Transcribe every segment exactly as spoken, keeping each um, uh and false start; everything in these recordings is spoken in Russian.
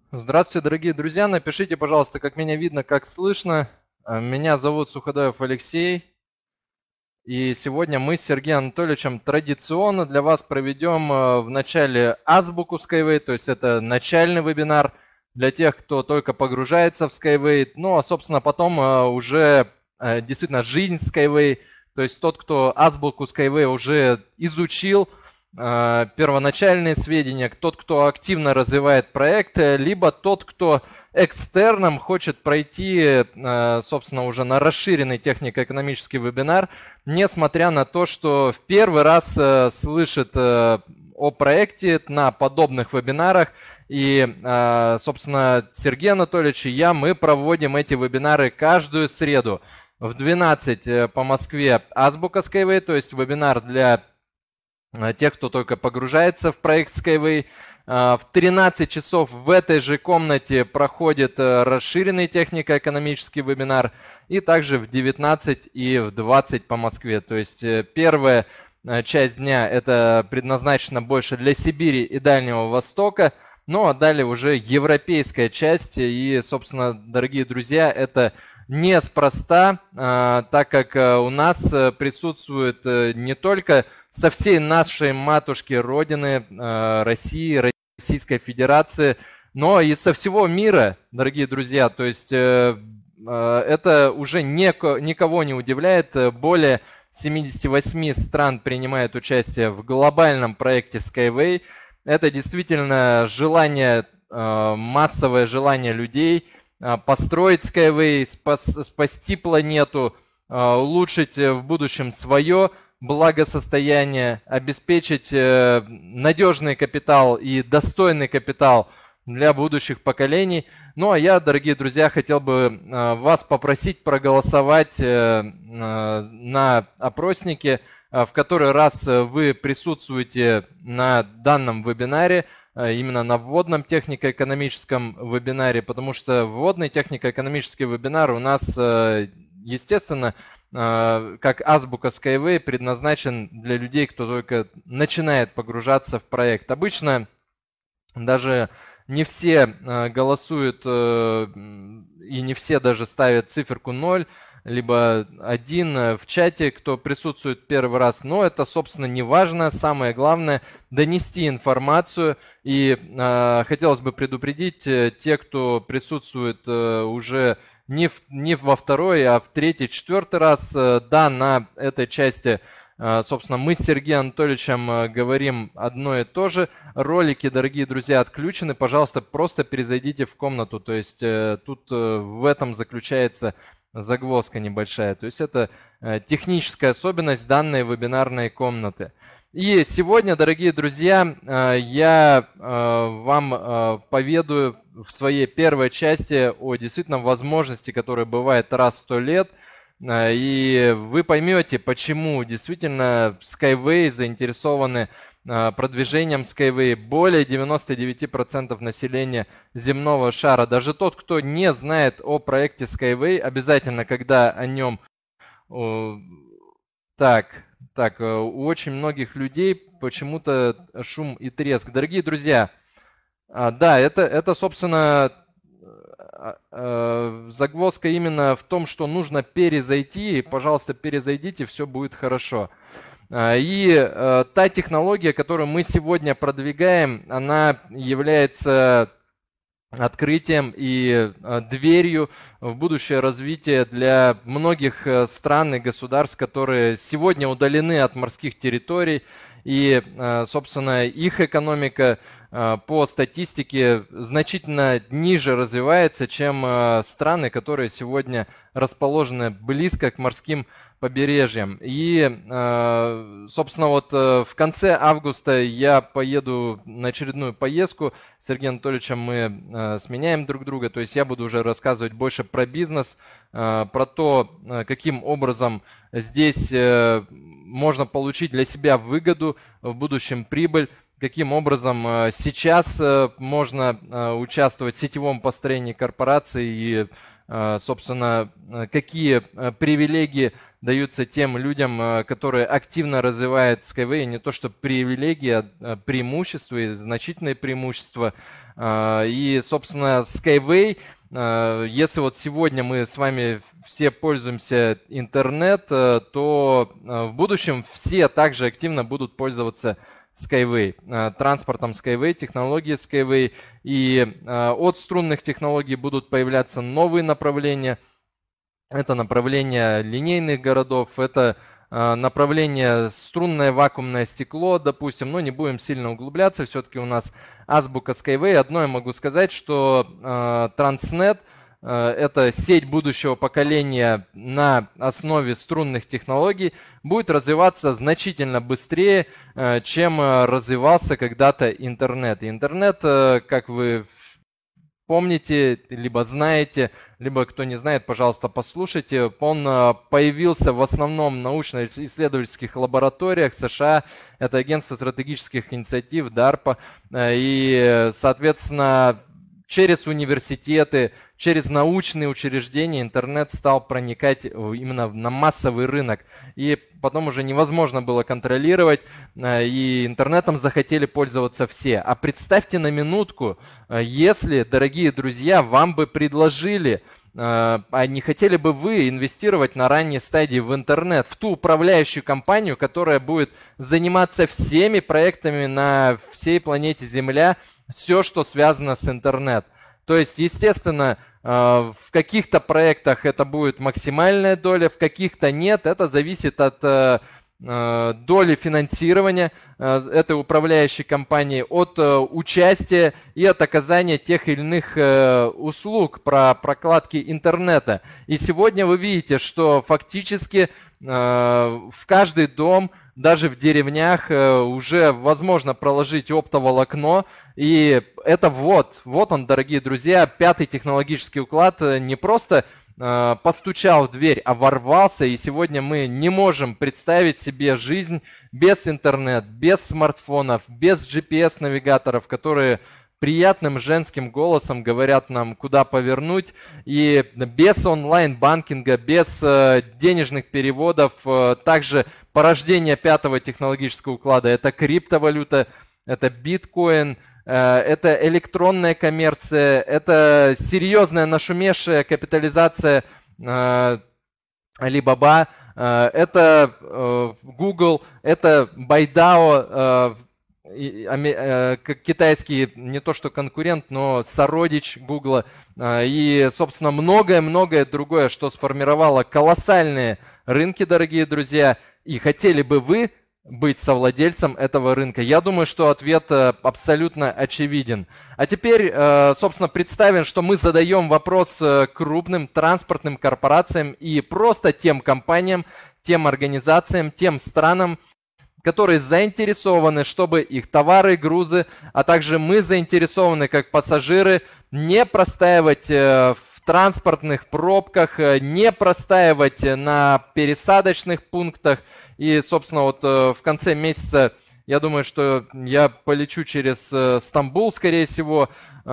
Здравствуйте, дорогие друзья. Напишите, пожалуйста, как меня видно, как слышно. Э, Меня зовут Суходоев Алексей. И сегодня мы с Сергеем Анатольевичем традиционно для вас проведем э, в начале азбуку Skyway, то есть это начальный вебинар для тех, кто только погружается в Skyway. Ну, а, собственно, потом э, уже э, действительно жизнь Skyway, то есть тот, кто азбуку Skyway уже изучил, э, первоначальные сведения, тот, кто активно развивает проект, э, либо тот, кто экстерном хочет пройти, э, собственно, уже на расширенный технико-экономический вебинар, несмотря на то, что в первый раз э, слышит э, о проекте на подобных вебинарах. И, э, собственно, Сергей Анатольевич и я, мы проводим эти вебинары каждую среду в двенадцать по Москве азбука Skyway, то есть вебинар для тех, кто только погружается в проект Skyway. В тринадцать часов в этой же комнате проходит расширенный технико-экономический вебинар, и также в девятнадцать и в двадцать по Москве. То есть первая часть дня это предназначена больше для Сибири и Дальнего Востока, ну а далее уже европейская часть. И, собственно, дорогие друзья, это неспроста, так как у нас присутствует не только со всей нашей матушки Родины, России, Российской Федерации, но и со всего мира, дорогие друзья. То есть это уже никого не удивляет. Более семидесяти восьми стран принимают участие в глобальном проекте Skyway. Это действительно желание, массовое желание людей построить Skyway, спасти планету, улучшить в будущем свое благосостояние, обеспечить надежный капитал и достойный капитал для будущих поколений. Ну а я, дорогие друзья, хотел бы вас попросить проголосовать на опроснике, в который раз вы присутствуете на данном вебинаре, именно на вводном технико-экономическом вебинаре, потому что вводный технико-экономический вебинар у нас, естественно, как азбука Skyway, предназначен для людей, кто только начинает погружаться в проект. Обычно даже не все голосуют и не все даже ставят циферку ноль, либо один в чате, кто присутствует первый раз. Но это, собственно, не важно. Самое главное – донести информацию. И э, хотелось бы предупредить те, кто присутствует э, уже не, в, не во второй, а в третий, четвертый раз. Э, да, на этой части, э, собственно, мы с Сергеем Анатольевичем э, говорим одно и то же. Ролики, дорогие друзья, отключены. Пожалуйста, просто перезайдите в комнату. То есть э, тут э, в этом заключается загвоздка небольшая. То есть это техническая особенность данной вебинарной комнаты. И сегодня, дорогие друзья, я вам поведаю в своей первой части о действительно возможности, которая бывает раз в сто лет. И вы поймете, почему действительно Skyway заинтересованы продвижением Skyway. Более девяноста девяти процентов населения земного шара. Даже тот, кто не знает о проекте Skyway, обязательно, когда о нем... Так, так, у очень многих людей почему-то шум и треск. Дорогие друзья, да, это, это собственно, загвоздка именно в том, что нужно перезайти. Пожалуйста, перезайдите, все будет хорошо. И э, та технология, которую мы сегодня продвигаем, она является открытием и э, дверью в будущее развитие для многих э, стран и государств, которые сегодня удалены от морских территорий. И, э, собственно, их экономика э, по статистике значительно ниже развивается, чем э, страны, которые сегодня расположены близко к морским побережьям. И, собственно, вот в конце августа я поеду на очередную поездку. С Сергеем Анатольевичем мы сменяем друг друга. То есть я буду уже рассказывать больше про бизнес, про то, каким образом здесь можно получить для себя выгоду, в будущем прибыль, каким образом сейчас можно участвовать в сетевом построении корпорации и, собственно, какие привилегии даются тем людям, которые активно развивают Skyway, не то что привилегии, а преимущества и значительные преимущества. И, собственно, Skyway, если вот сегодня мы с вами все пользуемся интернет, то в будущем все также активно будут пользоваться Skyway, транспортом Skyway, технологией Skyway. И от струнных технологий будут появляться новые направления. Это направление линейных городов, это направление струнное вакуумное стекло, допустим. Но не будем сильно углубляться, все-таки у нас азбука Skyway. Одно я могу сказать, что Transnet — это сеть будущего поколения на основе струнных технологий, будет развиваться значительно быстрее, чем развивался когда-то интернет. Интернет, как вы помните, либо знаете, либо кто не знает, пожалуйста, послушайте. Он появился в основном в научно-исследовательских лабораториях США. Это Агентство стратегических инициатив, дарпа. И, соответственно, через университеты, через научные учреждения интернет стал проникать именно на массовый рынок. И потом уже невозможно было контролировать, и интернетом захотели пользоваться все. А представьте на минутку, если, дорогие друзья, вам бы предложили, а не хотели бы вы инвестировать на ранней стадии в интернет, в ту управляющую компанию, которая будет заниматься всеми проектами на всей планете Земля, все, что связано с интернет. То есть, естественно, в каких-то проектах это будет максимальная доля, в каких-то нет. Это зависит от доли финансирования этой управляющей компании, от участия и от оказания тех или иных услуг про прокладки интернета. И сегодня вы видите, что фактически в каждый дом, даже в деревнях, уже возможно проложить оптоволокно. И это вот, вот он, дорогие друзья, пятый технологический уклад не просто постучал в дверь, а ворвался. И сегодня мы не можем представить себе жизнь без интернета, без смартфонов, без джи пи эс-навигаторов, которые приятным женским голосом говорят нам, куда повернуть. И без онлайн-банкинга, без денежных переводов, также порождение пятого технологического уклада — это криптовалюта, это биткоин, это электронная коммерция, это серьезная нашумевшая капитализация Alibaba, это Google, это Байдао, китайский не то что конкурент, но сородич Гугла, и, собственно, многое-многое другое, что сформировало колоссальные рынки, дорогие друзья. И хотели бы вы быть совладельцем этого рынка? Я думаю, что ответ абсолютно очевиден. А теперь, собственно, представим, что мы задаем вопрос крупным транспортным корпорациям и просто тем компаниям, тем организациям, тем странам, которые заинтересованы, чтобы их товары, грузы, а также мы заинтересованы как пассажиры не простаивать в транспортных пробках, не простаивать на пересадочных пунктах. И, собственно, вот в конце месяца, я думаю, что я полечу через Стамбул, скорее всего,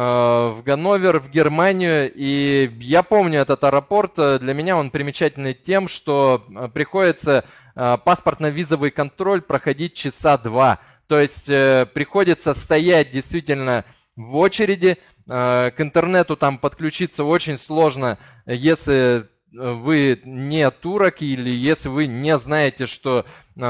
в Ганновер, в Германию. И я помню этот аэропорт. Для меня он примечательный тем, что приходится паспортно-визовый контроль проходить часа два. То есть приходится стоять действительно в очереди. К интернету там подключиться очень сложно, если вы не турок или если вы не знаете, что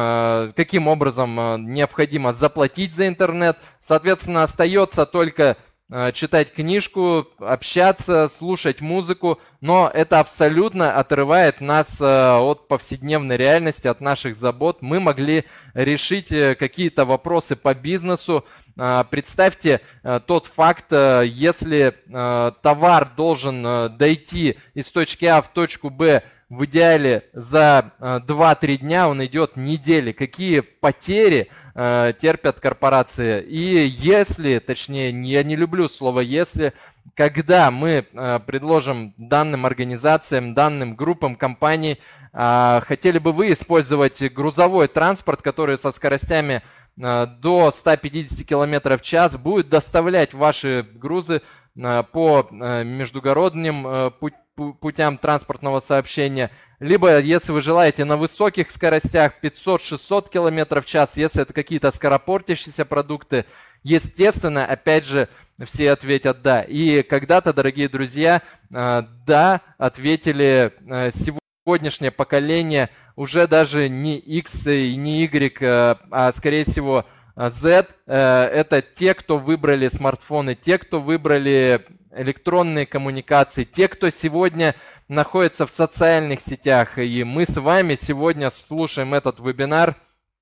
каким образом необходимо заплатить за интернет. Соответственно, остается только читать книжку, общаться, слушать музыку, но это абсолютно отрывает нас от повседневной реальности, от наших забот. Мы могли решить какие-то вопросы по бизнесу. Представьте тот факт, если товар должен дойти из точки А в точку Б в идеале за два-три дня, он идет недели. Какие потери э, терпят корпорации? И если, точнее, я не люблю слово «если», когда мы э, предложим данным организациям, данным группам компаний, э, хотели бы вы использовать грузовой транспорт, который со скоростями э, до ста пятидесяти километров в час будет доставлять ваши грузы по междугородным путям транспортного сообщения, либо, если вы желаете, на высоких скоростях пятьсот-шестьсот км в час, если это какие-то скоропортящиеся продукты, естественно, опять же, все ответят «да». И когда-то, дорогие друзья, «да» ответили сегодняшнее поколение, уже даже не X и не Y, а скорее всего Z. Это те, кто выбрали смартфоны, те, кто выбрали электронные коммуникации, те, кто сегодня находится в социальных сетях. И мы с вами сегодня слушаем этот вебинар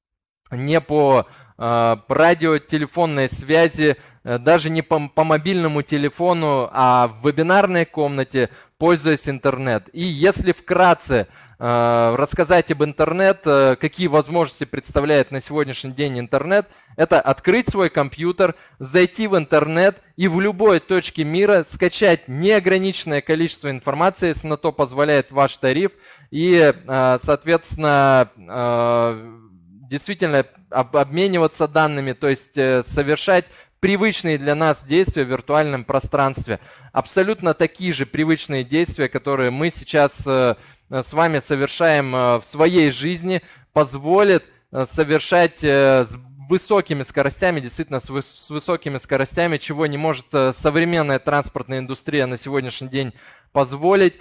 не по э, радиотелефонной связи, э, даже не по, по мобильному телефону, а в вебинарной комнате, пользуясь интернет. И если вкратце э, рассказать об интернет, э, какие возможности представляет на сегодняшний день интернет, это открыть свой компьютер, зайти в интернет и в любой точке мира скачать неограниченное количество информации, если на то позволяет ваш тариф, и, э, соответственно, э, действительно обмениваться данными, то есть э, совершать привычные для нас действия в виртуальном пространстве. Абсолютно такие же привычные действия, которые мы сейчас с вами совершаем в своей жизни, позволят совершать с высокими скоростями, действительно с высокими скоростями, чего не может современная транспортная индустрия на сегодняшний день позволить.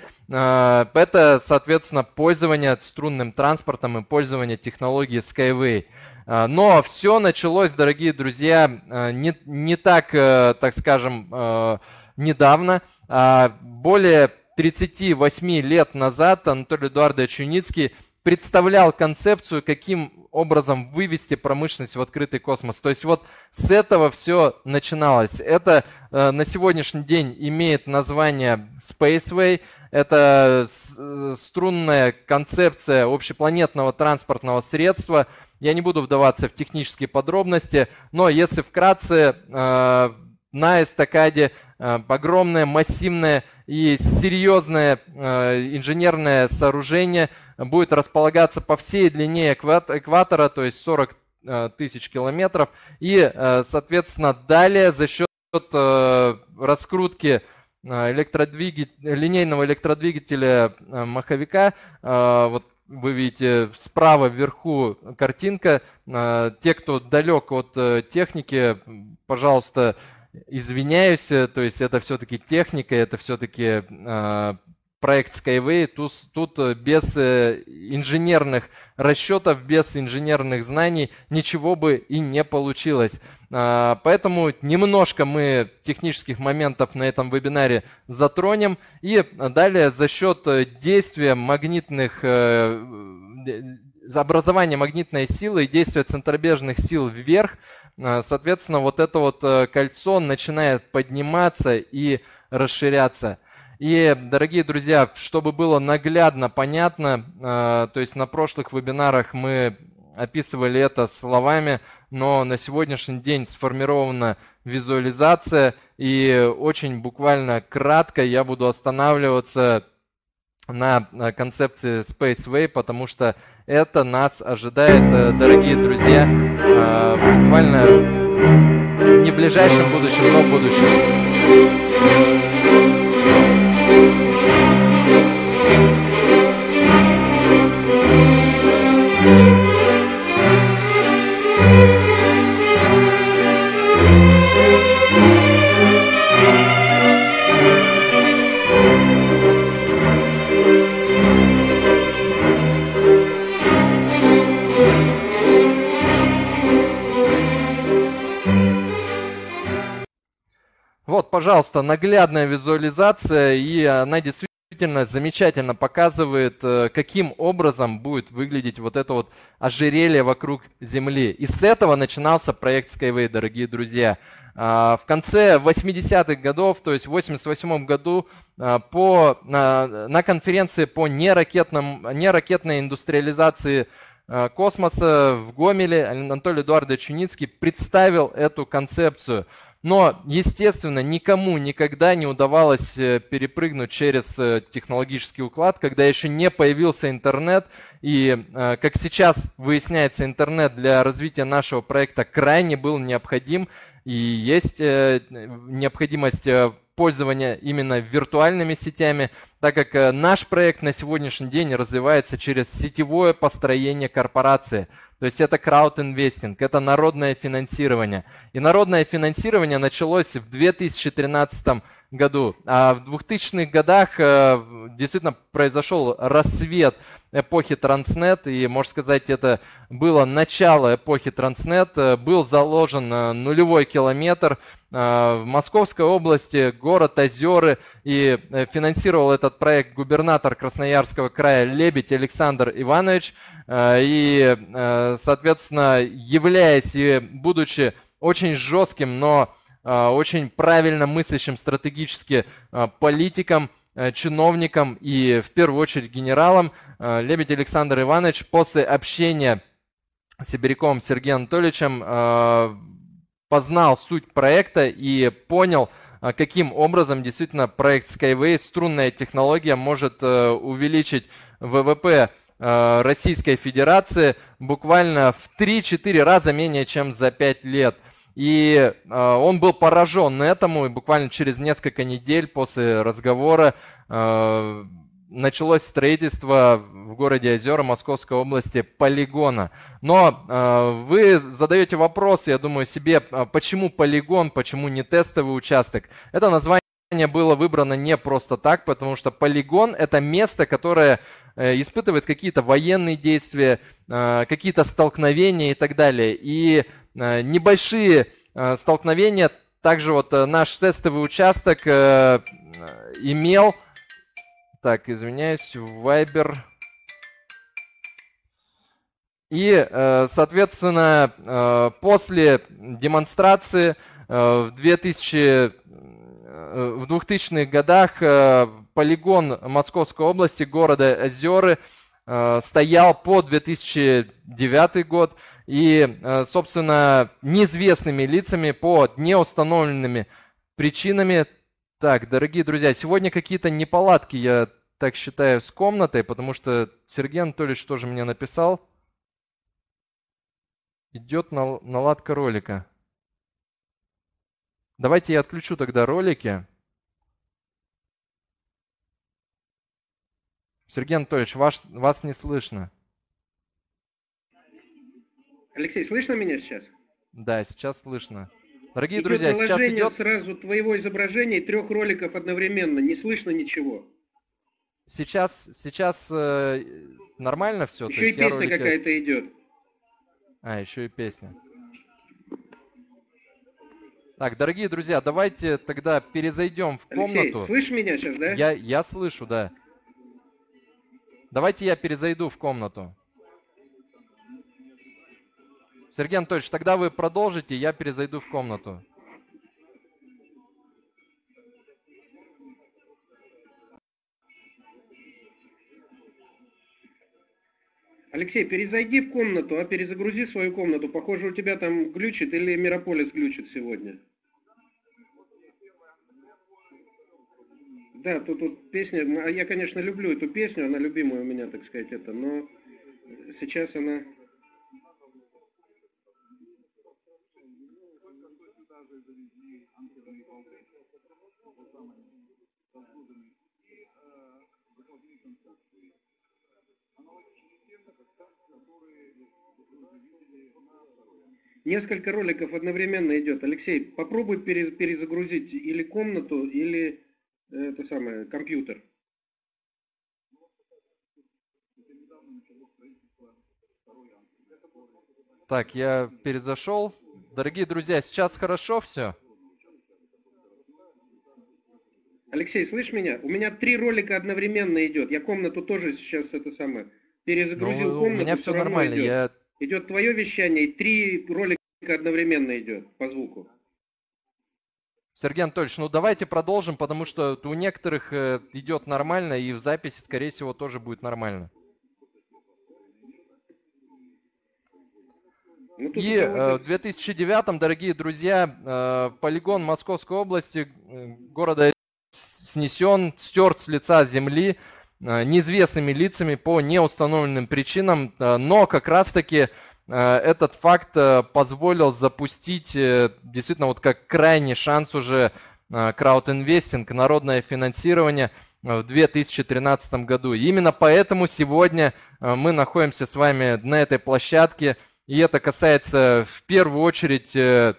Это, соответственно, пользование струнным транспортом и пользование технологией Skyway. Но все началось, дорогие друзья, не, не так, так скажем, недавно. Более тридцати восьми лет назад Анатолий Эдуардович Юницкий представлял концепцию, каким образом вывести промышленность в открытый космос. То есть вот с этого все начиналось. Это э, на сегодняшний день имеет название Spaceway. Это струнная концепция общепланетного транспортного средства. Я не буду вдаваться в технические подробности, но если вкратце, э, на эстакаде э, огромное, массивное и серьезное э, инженерное сооружение будет располагаться по всей длине экватора, то есть сорок тысяч километров. И, соответственно, далее за счет раскрутки электродвигателя, линейного электродвигателя маховика, вот вы видите справа вверху картинка. Те, кто далек от техники, пожалуйста, извиняюсь, то есть это все-таки техника, это все-таки проект Skyway, тут, тут без инженерных расчетов, без инженерных знаний ничего бы и не получилось. Поэтому немножко мы технических моментов на этом вебинаре затронем. И далее за счет действия магнитных, образования магнитной силы и действия центробежных сил вверх, соответственно, вот это вот кольцо начинает подниматься и расширяться. И, дорогие друзья, чтобы было наглядно понятно, то есть на прошлых вебинарах мы описывали это словами, но на сегодняшний день сформирована визуализация, и очень буквально кратко я буду останавливаться на концепции Spaceway, потому что это нас ожидает, дорогие друзья, буквально не в ближайшем будущем, но в будущем. Вот, пожалуйста, наглядная визуализация, и она действительно замечательно показывает, каким образом будет выглядеть вот это вот ожерелье вокруг Земли. И с этого начинался проект Skyway, дорогие друзья. В конце восьмидесятых годов, то есть в восемьдесят восьмом году, по, на, на конференции по неракетным, неракетной индустриализации космоса в Гомеле Анатолий Эдуардович Юницкий представил эту концепцию. Но, естественно, никому никогда не удавалось перепрыгнуть через технологический уклад, когда еще не появился интернет. И, как сейчас выясняется, интернет для развития нашего проекта крайне был необходим. И есть необходимость пользования именно виртуальными сетями, так как наш проект на сегодняшний день развивается через сетевое построение корпорации. То есть это краудинвестинг, это народное финансирование. И народное финансирование началось в две тысячи тринадцатом году. А в двухтысячных годах действительно произошел рассвет эпохи Транснет, и, можно сказать, это было начало эпохи Транснет. Был заложен нулевой километр в Московской области, город Озеры, и финансировал этот проект губернатор Красноярского края Лебедь Александр Иванович. И, соответственно, являясь и будучи очень жестким, но очень правильно мыслящим стратегически политиком, чиновником и в первую очередь генералом, Лебедь Александр Иванович после общения с сибиряком Сергеем Анатольевичем познал суть проекта и понял, каким образом действительно проект Skyway, струнная технология, может увеличить ВВП Российской Федерации буквально в три-четыре раза менее чем за пять лет. И э, он был поражен этому, и буквально через несколько недель после разговора э, началось строительство в городе Озера Московской области полигона. Но э, вы задаете вопрос, я думаю, себе, почему полигон, почему не тестовый участок? Это название было выбрано не просто так, потому что полигон – это место, которое испытывает какие-то военные действия, э, какие-то столкновения и так далее. И небольшие столкновения. Также вот наш тестовый участок имел, так, извиняюсь, Viber. И, соответственно, после демонстрации в двухтысячных годах полигон Московской области, города Озеры, стоял по две тысячи девятый год, и, собственно, неизвестными лицами по неустановленными причинами. Так, дорогие друзья, сегодня какие-то неполадки, я так считаю, с комнатой, потому что Сергей Анатольевич тоже мне написал. Идет наладка ролика. Давайте я отключу тогда ролики. Сергей Анатольевич, ваш, вас не слышно. Алексей, слышно меня сейчас? Да, сейчас слышно. Дорогие идет друзья, сейчас идет... сразу твоего изображения и трех роликов одновременно. Не слышно ничего. Сейчас, сейчас э, нормально все? Еще и песня ролики... какая-то идет. А, еще и песня. Так, дорогие друзья, давайте тогда перезайдем в комнату. Алексей, слышишь меня сейчас, да? Я, я слышу, да. Давайте я перезайду в комнату. Сергей Анатольевич, тогда вы продолжите, я перезайду в комнату. Алексей, перезайди в комнату, а перезагрузи свою комнату. Похоже, у тебя там глючит или Мирополис глючит сегодня. Да, тут, тут песня, я, конечно, люблю эту песню, она любимая у меня, так сказать, это, но сейчас она... Несколько роликов одновременно идет. Алексей, попробуй перезагрузить или комнату, или это самое, компьютер. Так, я перезашел. Дорогие друзья, сейчас хорошо все? Алексей, слышишь меня? У меня три ролика одновременно идет. Я комнату тоже сейчас это самое перезагрузил. Ну, комнату. У меня все, все нормально. Идет. Я... идет твое вещание, и три ролика одновременно идет по звуку. Сергей Анатольевич, ну давайте продолжим, потому что у некоторых идет нормально, и в записи, скорее всего, тоже будет нормально. Ну, и э, в две тысячи девятом, дорогие друзья, э, полигон Московской области, э, города снесен, стерт с лица земли э, неизвестными лицами по неустановленным причинам, э, но как раз-таки э, этот факт э, позволил запустить э, действительно вот как крайний шанс уже краудинвестинг, народное финансирование в две тысячи тринадцатом году. И именно поэтому сегодня мы находимся с вами на этой площадке, и это касается в первую очередь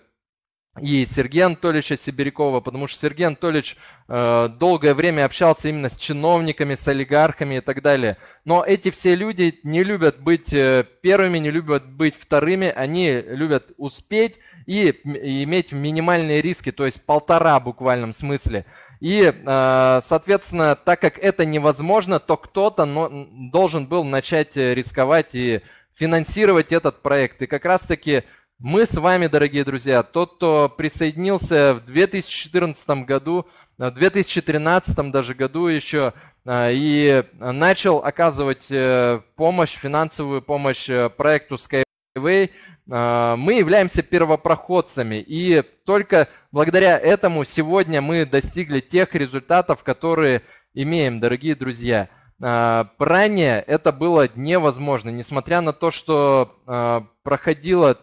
и Сергея Анатольевича Сибирякова, потому что Сергей Анатольевич э, долгое время общался именно с чиновниками, с олигархами и так далее. Но эти все люди не любят быть э, первыми, не любят быть вторыми, они любят успеть и, и иметь минимальные риски, то есть полтора в буквальном смысле. И, э, соответственно, так как это невозможно, то кто-то но, должен был начать рисковать и финансировать этот проект. И как раз-таки мы с вами, дорогие друзья, тот, кто присоединился в две тысячи четырнадцатом году, в две тысячи тринадцатом даже году еще и начал оказывать помощь, финансовую помощь проекту Skyway, мы являемся первопроходцами. И только благодаря этому сегодня мы достигли тех результатов, которые имеем, дорогие друзья. Ранее это было невозможно, несмотря на то, что проходило...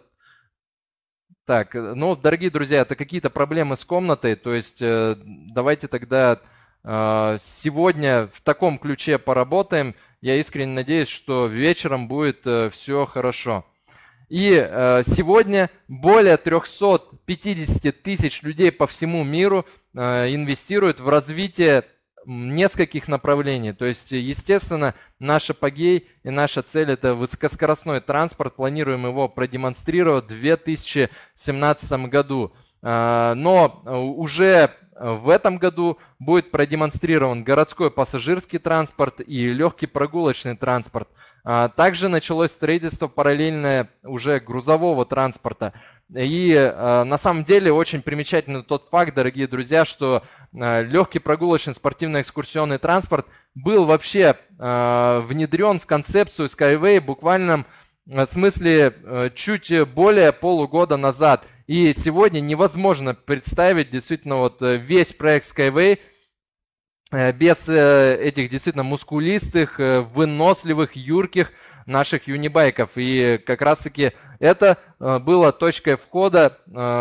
Так, ну, дорогие друзья, это какие-то проблемы с комнатой, то есть э, давайте тогда э, сегодня в таком ключе поработаем. Я искренне надеюсь, что вечером будет э, все хорошо. И э, сегодня более трёхсот пятидесяти тысяч людей по всему миру э, инвестируют в развитие нескольких направлений. То есть, естественно, наш апогей и наша цель – это высокоскоростной транспорт. Планируем его продемонстрировать в две тысячи семнадцатом году. Но уже в этом году будет продемонстрирован городской пассажирский транспорт и легкий прогулочный транспорт. Также началось строительство параллельное уже грузового транспорта. И э, на самом деле очень примечательный тот факт, дорогие друзья, что э, легкий прогулочный спортивно-экскурсионный транспорт был вообще э, внедрен в концепцию Skyway в буквальном э, смысле э, чуть более полугода назад. И сегодня невозможно представить действительно вот весь проект Skyway э, без э, этих действительно мускулистых, э, выносливых, юрких наших юнибайков. И как раз таки это было точкой входа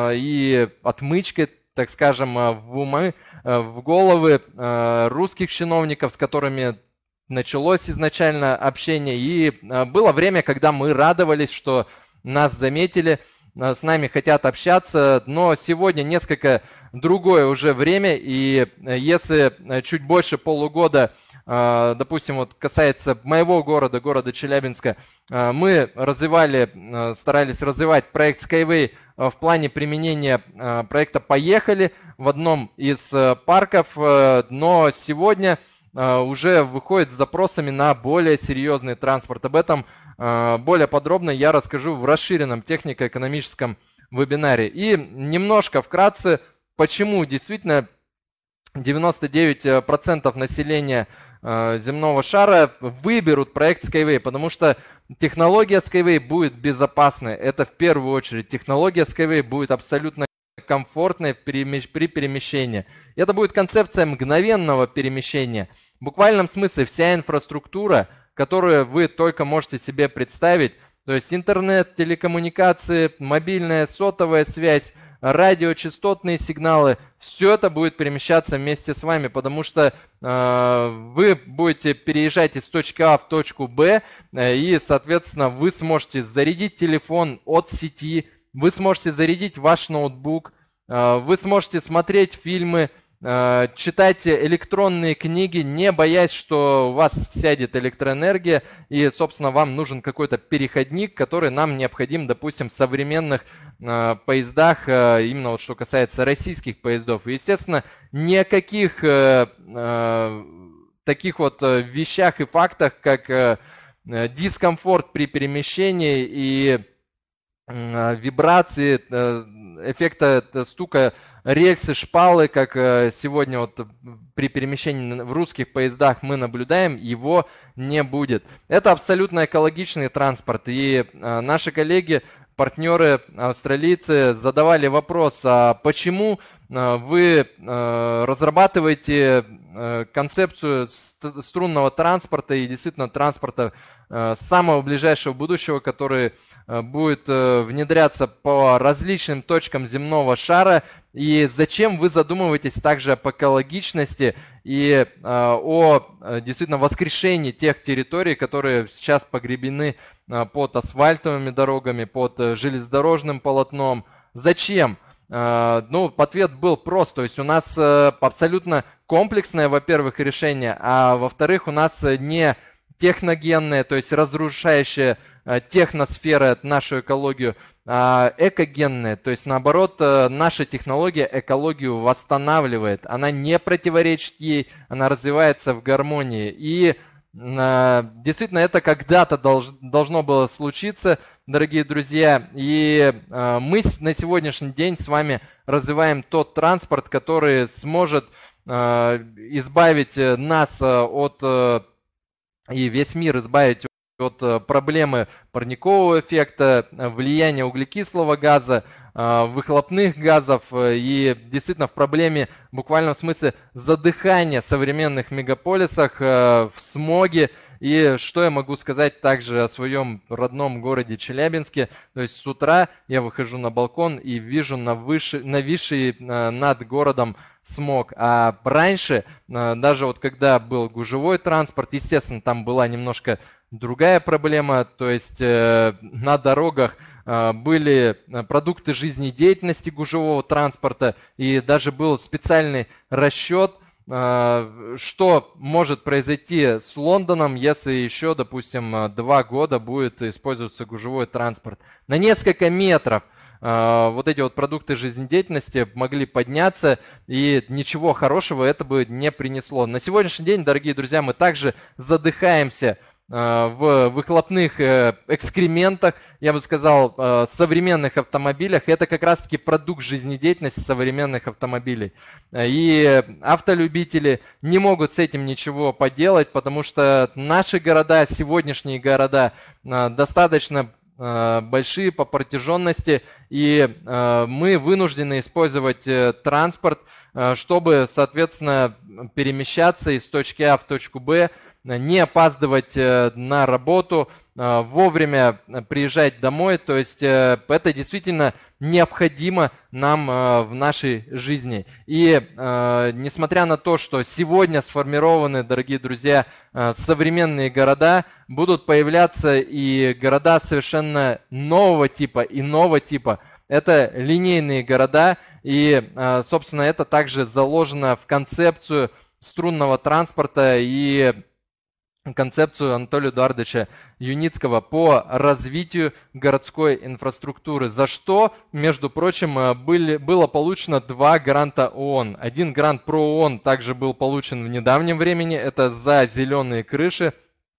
и отмычкой, так скажем, в умы, в головы русских чиновников, с которыми началось изначально общение. И было время, когда мы радовались, что нас заметили, с нами хотят общаться, но сегодня несколько другое уже время, и если чуть больше полугода, допустим, вот касается моего города, города Челябинска, мы развивали, старались развивать проект Skyway в плане применения проекта «Поехали» в одном из парков, но сегодня уже выходит с запросами на более серьезный транспорт. Об этом более подробно я расскажу в расширенном технико-экономическом вебинаре. И немножко вкратце, почему действительно девяносто девять процентов населения земного шара выберут проект Skyway, потому что технология Skyway будет безопасной. Это в первую очередь. Технология Skyway будет абсолютно комфортной при перемещении. Это будет концепция мгновенного перемещения. В буквальном смысле вся инфраструктура, которую вы только можете себе представить, то есть интернет, телекоммуникации, мобильная сотовая связь, радиочастотные сигналы, все это будет перемещаться вместе с вами, потому что э, вы будете переезжать из точки А в точку Б, э, и, соответственно, вы сможете зарядить телефон от сети, вы сможете зарядить ваш ноутбук, э, вы сможете смотреть фильмы, э, читать электронные книги, не боясь, что у вас сядет электроэнергия, и, собственно, вам нужен какой-то переходник, который нам необходим, допустим, в современных э, поездах, э, именно вот что касается российских поездов. И, естественно, ни о каких э, э, таких вот вещах и фактах, как э, дискомфорт при перемещении и вибрации, эффекта стука рельсы, шпалы, как сегодня вот при перемещении в русских поездах мы наблюдаем, его не будет. Это абсолютно экологичный транспорт, и наши коллеги, партнеры, австралийцы задавали вопрос, а почему вы разрабатываете концепцию струнного транспорта и действительно транспорта самого ближайшего будущего, который будет внедряться по различным точкам земного шара. И зачем вы задумываетесь также об экологичности и о действительно воскрешении тех территорий, которые сейчас погребены под асфальтовыми дорогами, под железнодорожным полотном? Зачем? Ну, ответ был прост, то есть у нас абсолютно комплексное, во-первых, решение, а во-вторых, у нас не техногенное, то есть разрушающее техносфера нашу экологию, а экогенное, то есть наоборот, наша технология экологию восстанавливает, она не противоречит ей, она развивается в гармонии. И действительно, это когда-то долж, должно было случиться, дорогие друзья, и мы на сегодняшний день с вами развиваем тот транспорт, который сможет избавить нас от, и весь мир избавить от проблемы парникового эффекта, влияния углекислого газа, выхлопных газов и действительно в проблеме, в буквальном смысле, задыхания в современных мегаполисах, в смоге. И что я могу сказать также о своем родном городе Челябинске? То есть с утра я выхожу на балкон и вижу навыше, нависший над городом смог. А раньше, даже вот когда был гужевой транспорт, естественно, там была немножко другая проблема, то есть э, на дорогах э, были продукты жизнедеятельности гужевого транспорта, и даже был специальный расчет, э, что может произойти с Лондоном, если еще, допустим, два года будет использоваться гужевой транспорт. На несколько метров э, вот эти вот продукты жизнедеятельности могли подняться, и ничего хорошего это бы не принесло. На сегодняшний день, дорогие друзья, мы также задыхаемся в выхлопных экскрементах, я бы сказал, современных автомобилях. Это как раз-таки продукт жизнедеятельности современных автомобилей. И автолюбители не могут с этим ничего поделать, потому что наши города, сегодняшние города, достаточно большие по протяженности, и мы вынуждены использовать транспорт, чтобы, соответственно, перемещаться из точки А в точку Б, не опаздывать на работу, вовремя приезжать домой. То есть это действительно необходимо нам в нашей жизни. И несмотря на то, что сегодня сформированы, дорогие друзья, современные города, будут появляться и города совершенно нового типа, иного типа. Это линейные города, и, собственно, это также заложено в концепцию струнного транспорта и концепцию Анатолия Эдуардовича Юницкого по развитию городской инфраструктуры, за что, между прочим, были, было получено два гранта ООН. Один грант ПРООН также был получен в недавнем времени, это за зеленые крыши.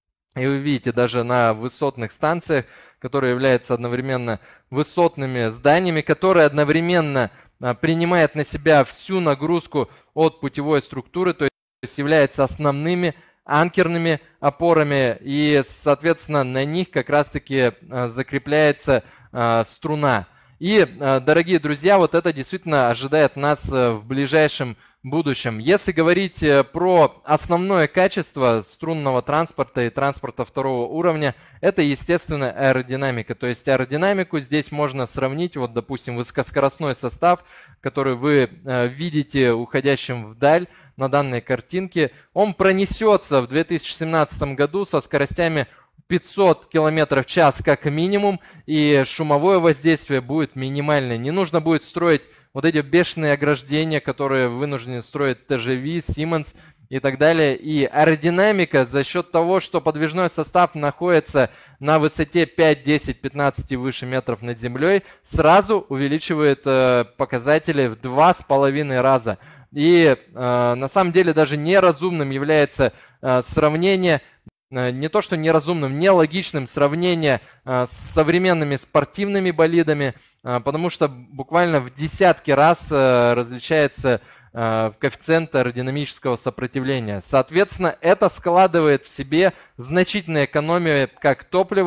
И вы видите, даже на высотных станциях, которые являются одновременно высотными зданиями, которые одновременно принимают на себя всю нагрузку от путевой структуры, то есть являются основными анкерными опорами, и, соответственно, на них как раз-таки закрепляется струна. И, дорогие друзья, вот это действительно ожидает нас в ближайшем будущем. Если говорить про основное качество струнного транспорта и транспорта второго уровня, это, естественно, аэродинамика. То есть аэродинамику здесь можно сравнить, вот, допустим, высокоскоростной состав, который вы видите уходящим вдаль на данной картинке, он пронесется в две тысячи семнадцатом году со скоростями пятьсот километров в час как минимум, и шумовое воздействие будет минимальное. Не нужно будет строить вот эти бешеные ограждения, которые вынуждены строить тэ жэ вэ, Siemens и так далее. И аэродинамика за счет того, что подвижной состав находится на высоте пять, десять, пятнадцать и выше метров над землей, сразу увеличивает э, показатели в два с половиной раза. И э, на самом деле даже неразумным является э, сравнение, э, не то что неразумным, нелогичным сравнение э, с современными спортивными болидами, э, потому что буквально в десятки раз э, различается э, коэффициент аэродинамического сопротивления. Соответственно, это складывает в себе значительную экономию как топлива,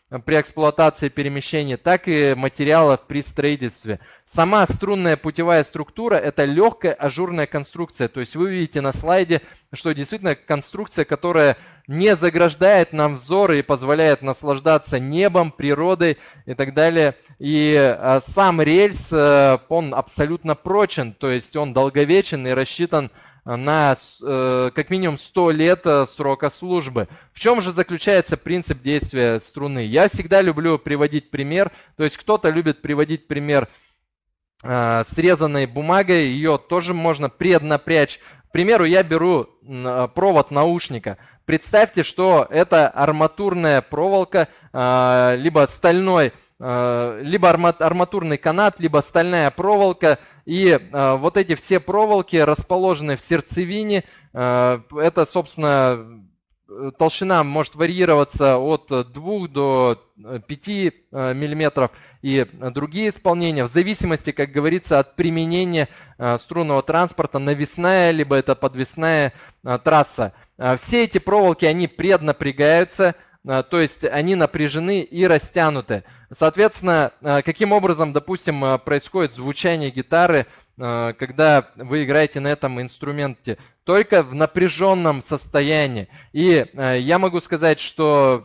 при эксплуатации перемещения, так и материалов при строительстве. Сама струнная путевая структура – это легкая ажурная конструкция. То есть вы видите на слайде, что действительно конструкция, которая не заграждает нам взор и позволяет наслаждаться небом, природой и так далее. И а, сам рельс, а, он абсолютно прочен, то есть он долговечен и рассчитан на э, как минимум сто лет срока службы. В чем же заключается принцип действия струны? Я всегда люблю приводить пример, то есть кто-то любит приводить пример э, срезанной бумагой, ее тоже можно преднапрячь. К примеру, я беру провод наушника. Представьте, что это арматурная проволока, э, либо стальной, э, либо арматурный канат, либо стальная проволока. И э, вот эти все проволоки расположены в сердцевине. Э, это, собственно, толщина может варьироваться от двух до пяти миллиметров и другие исполнения, в зависимости, как говорится, от применения э, струнного транспорта, навесная, либо это подвесная э, трасса. Э, все эти проволоки, они преднапрягаются, то есть они напряжены и растянуты. Соответственно, каким образом, допустим, происходит звучание гитары, когда вы играете на этом инструменте? Только в напряженном состоянии. И я могу сказать, что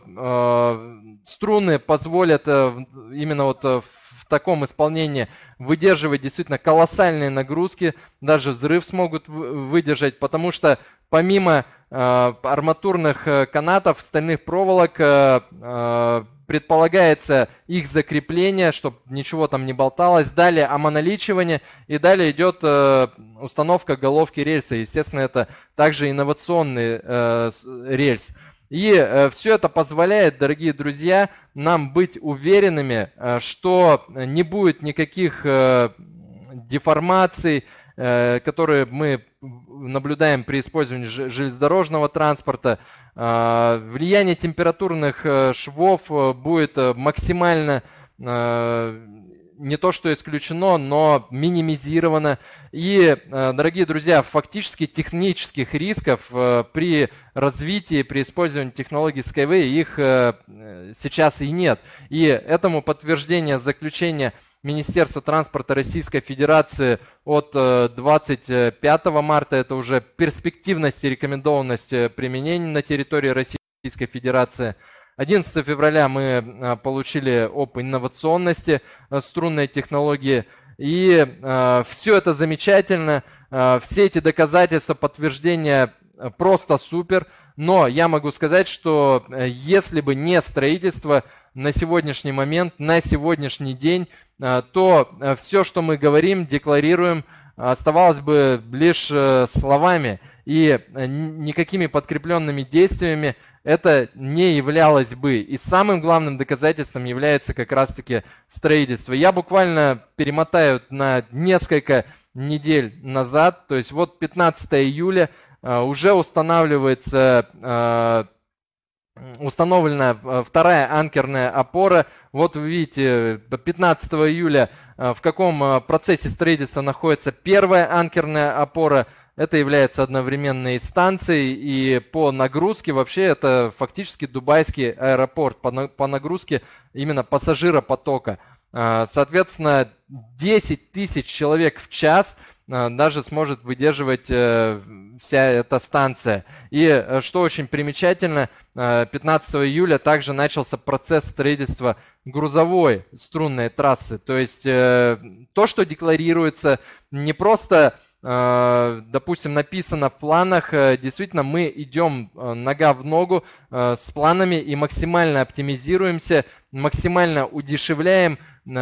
струны позволят именно вот в таком исполнении выдерживать действительно колоссальные нагрузки, даже взрыв смогут выдержать, потому что помимо э, арматурных канатов, стальных проволок, э, э, предполагается их закрепление, чтобы ничего там не болталось, далее омоналичивание, и далее идет э, установка головки рельса. Естественно, это также инновационный э, рельс. И э, все это позволяет, дорогие друзья, нам быть уверенными, э, что не будет никаких э, деформаций, э, которые мы наблюдаем при использовании железнодорожного транспорта. Э, влияние температурных э, швов э, будет максимально э, не то что исключено, но минимизировано. И, дорогие друзья, фактически технических рисков при развитии, при использовании технологий Skyway их сейчас и нет. И этому подтверждение заключения Министерства транспорта Российской Федерации от двадцать пятого марта, это уже перспективность и рекомендованность применения на территории Российской Федерации. одиннадцатого февраля мы получили об инновационности струнной технологии, и э, все это замечательно, э, все эти доказательства, подтверждения просто супер, но я могу сказать, что если бы не строительство на сегодняшний момент, на сегодняшний день, э, то все, что мы говорим, декларируем, оставалось бы лишь словами, и никакими подкрепленными действиями это не являлось бы. И самым главным доказательством является как раз-таки строительство. Я буквально перемотаю на несколько недель назад, то есть вот пятнадцатого июля уже устанавливается, установлена вторая анкерная опора. Вот вы видите, пятнадцатого июля в каком процессе строительства находится первая анкерная опора. Это является одновременной станцией, и по нагрузке вообще это фактически дубайский аэропорт, по нагрузке именно пассажиропотока. Соответственно, десять тысяч человек в час даже сможет выдерживать вся эта станция. И что очень примечательно, пятнадцатого июля также начался процесс строительства грузовой струнной трассы. То есть то, что декларируется, не просто, допустим, написано в планах, действительно мы идем нога в ногу с планами и максимально оптимизируемся, максимально удешевляем,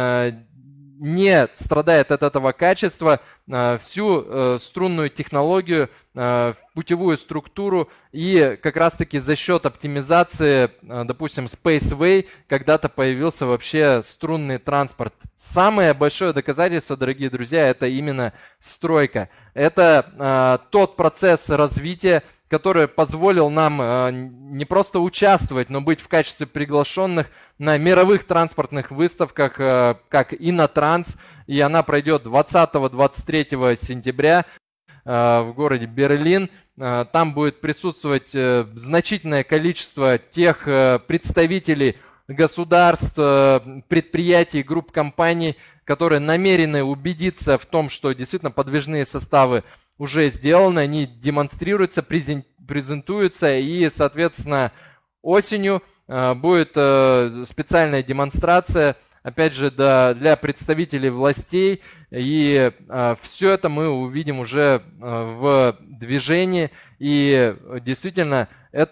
не страдает от этого качества, всю струнную технологию, путевую структуру, и как раз таки за счет оптимизации, допустим, Spaceway, когда-то появился вообще струнный транспорт. Самое большое доказательство, дорогие друзья, это именно стройка. Это тот процесс развития, который позволил нам не просто участвовать, но быть в качестве приглашенных на мировых транспортных выставках, как Иннотранс, и она пройдет двадцатого — двадцать третьего сентября в городе Берлин. Там будет присутствовать значительное количество тех представителей государств, предприятий, групп компаний, которые намерены убедиться в том, что действительно подвижные составы уже сделаны, они демонстрируются, презентуются, и, соответственно, осенью будет специальная демонстрация, опять же, для представителей властей, и все это мы увидим уже в движении, и действительно,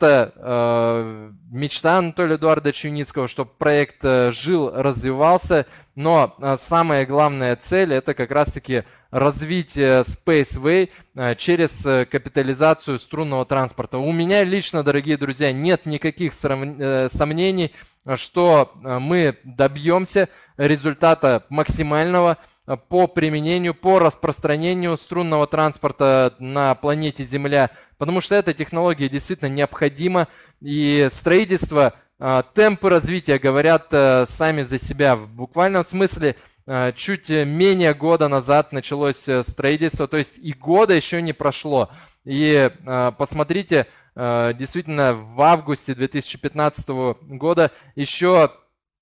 это мечта Анатолия Эдуардовича Юницкого, чтобы проект жил, развивался, но самая главная цель – это как раз-таки развитие Spaceway через капитализацию струнного транспорта. У меня лично, дорогие друзья, нет никаких сомнений, что мы добьемся результата максимального по применению, по распространению струнного транспорта на планете Земля, потому что эта технология действительно необходима, и строительство, темпы развития говорят сами за себя. В буквальном смысле чуть менее года назад началось строительство, то есть и года еще не прошло. И посмотрите, действительно в августе две тысячи пятнадцатого года еще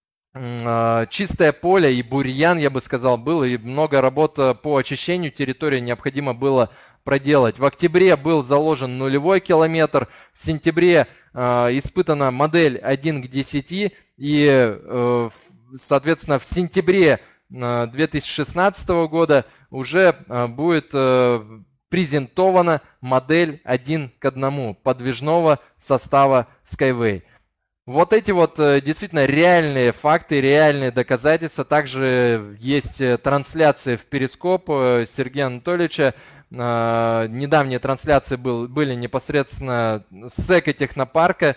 чистое поле и бурьян, я бы сказал, был, и много работ по очищению территории необходимо было проделать. В октябре был заложен нулевой километр, в сентябре испытана модель один к десяти, и, соответственно, в сентябре две тысячи шестнадцатого года уже будет презентована модель один к одному подвижного состава Skyway. Вот эти вот действительно реальные факты, реальные доказательства. Также есть трансляции в Перископ Сергея Анатольевича. Недавние трансляции был, были непосредственно с экотехнопарка.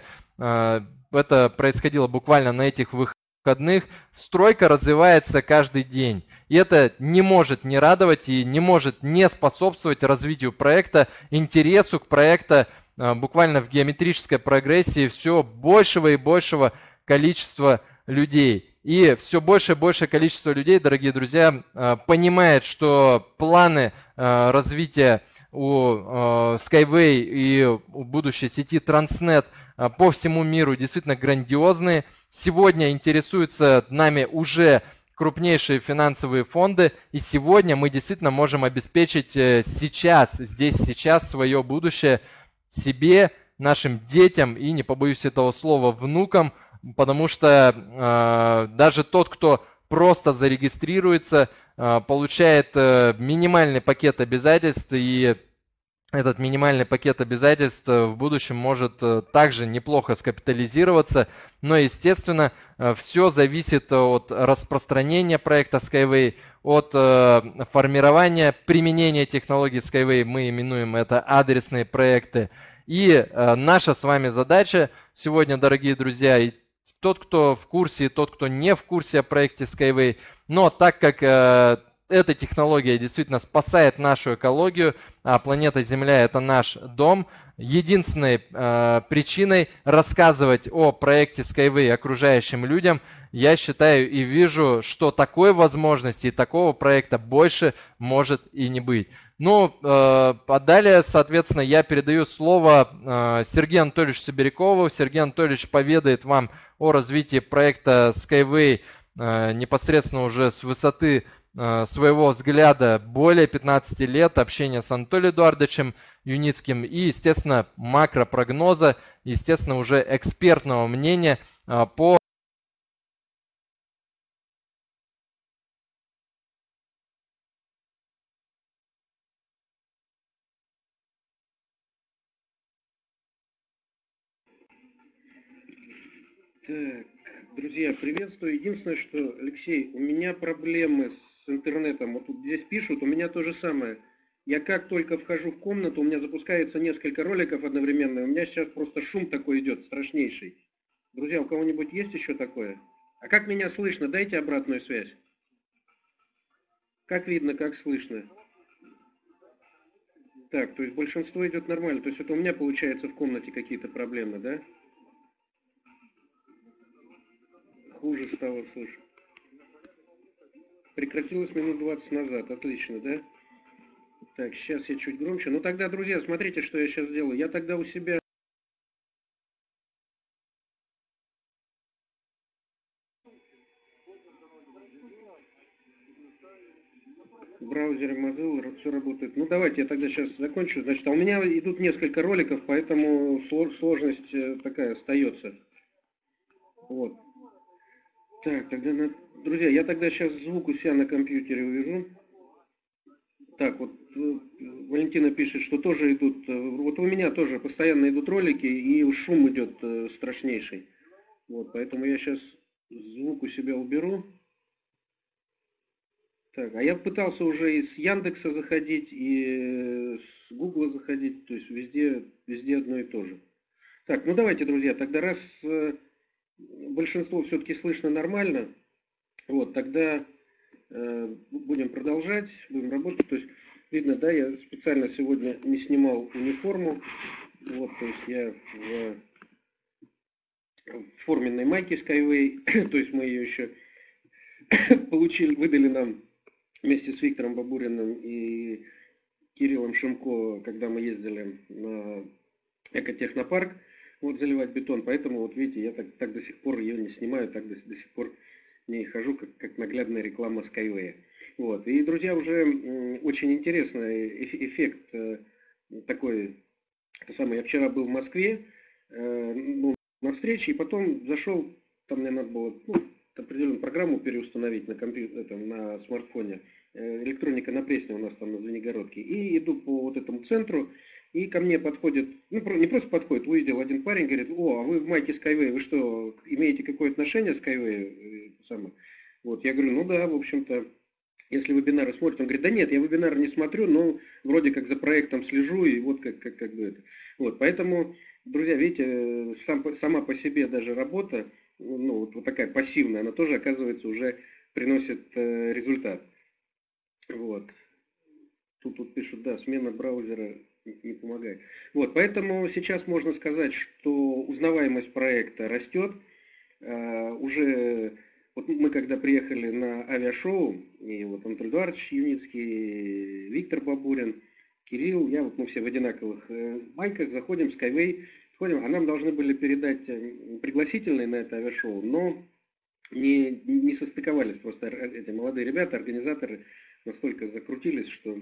Это происходило буквально на этих выходных. Стройка развивается каждый день. И это не может не радовать и не может не способствовать развитию проекта, интересу к проекту. Буквально в геометрической прогрессии все большего и большего количества людей. И все больше и большее количество людей, дорогие друзья, понимает, что планы развития у Skyway и у будущей сети Transnet по всему миру действительно грандиозные. Сегодня интересуются нами уже крупнейшие финансовые фонды, и сегодня мы действительно можем обеспечить сейчас, здесь, сейчас свое будущее себе, нашим детям и, не побоюсь этого слова, внукам, потому что э, даже тот, кто просто зарегистрируется, э, получает э, минимальный пакет обязательств, и этот минимальный пакет обязательств в будущем может э, также неплохо скапитализироваться, но, естественно, э, все зависит от распространения проекта Skyway, от э, формирования, применения технологий Skyway, мы именуем это адресные проекты. И э, наша с вами задача сегодня, дорогие друзья, и тот, кто в курсе, и тот, кто не в курсе о проекте Skyway, но так как э, эта технология действительно спасает нашу экологию, а планета Земля – это наш дом, единственной э, причиной рассказывать о проекте Skyway окружающим людям, я считаю и вижу, что такой возможности и такого проекта больше может и не быть. Ну, э, а далее, соответственно, я передаю слово э, Сергею Анатольевичу Сибирякову. Сергей Анатольевич поведает вам о развитии проекта Skyway э, непосредственно уже с высоты э, своего взгляда более пятнадцати лет общения с Анатолием Эдуардовичем Юницким и, естественно, макропрогноза, естественно, уже экспертного мнения э, по Так, друзья, приветствую. Единственное, что, Алексей, у меня проблемы с интернетом. Вот тут здесь пишут, у меня то же самое. Я как только вхожу в комнату, у меня запускается несколько роликов одновременно. У меня сейчас просто шум такой идет, страшнейший. Друзья, у кого-нибудь есть еще такое? А как меня слышно? Дайте обратную связь. Как видно, как слышно? Так, то есть большинство идет нормально. То есть это у меня получается в комнате какие-то проблемы, да? Хуже стало, слушай. Прекратилось минут двадцать назад. Отлично, да? Так, сейчас я чуть громче. Ну тогда, друзья, смотрите, что я сейчас сделаю. Я тогда у себя... В браузере Mozilla все работает. Ну давайте я тогда сейчас закончу. Значит, а у меня идут несколько роликов, поэтому сложность такая остается. Вот. Так, тогда, друзья, я тогда сейчас звук у себя на компьютере увижу. Так, вот Валентина пишет, что тоже идут, вот у меня тоже постоянно идут ролики, и шум идет страшнейший. Вот, поэтому я сейчас звук у себя уберу. Так, а я пытался уже и с Яндекса заходить, и с Гугла заходить, то есть везде, везде одно и то же. Так, ну давайте, друзья, тогда раз большинство все-таки слышно нормально, вот, тогда э, будем продолжать, будем работать. То есть, видно, да, я специально сегодня не снимал униформу, вот, то есть я в, в форменной майке Skyway, то есть мы ее еще получили, выдали нам вместе с Виктором Бабуриным и Кириллом Шимко, когда мы ездили на экотехнопарк, вот, заливать бетон, поэтому, вот видите, я так, так до сих пор ее не снимаю, так до, до сих пор не хожу, как, как наглядная реклама Skyway. Вот. И, друзья, уже м, очень интересный эффект э, такой, то самое, я вчера был в Москве, э, ну, на встрече, и потом зашел, там мне надо было, ну, определенную программу переустановить на компьютере, на смартфоне, э, электроника на Пресне у нас там на Звенигородке, и иду по вот этому центру, и ко мне подходит, ну не просто подходит, увидел один парень, говорит: о, а вы в майке Skyway, вы что, имеете какое отношение к Skyway? Вот, я говорю, ну да, в общем-то, если вебинары смотрят, он говорит: да нет, я вебинары не смотрю, но вроде как за проектом слежу, и вот как, как, как бы это. Вот, поэтому, друзья, видите, сам, сама по себе даже работа, ну вот, вот такая пассивная, она тоже, оказывается, уже приносит э, результат. Вот. Тут, тут пишут, да, смена браузера не помогает. Вот, поэтому сейчас можно сказать, что узнаваемость проекта растет. А, уже вот мы когда приехали на авиашоу, и вот Анатолий Эдуардович Юницкий, Виктор Бабурин, Кирилл, я, вот мы все в одинаковых майках заходим в Skyway, ходим, а нам должны были передать пригласительные на это авиашоу, но не, не состыковались просто эти молодые ребята, организаторы настолько закрутились, что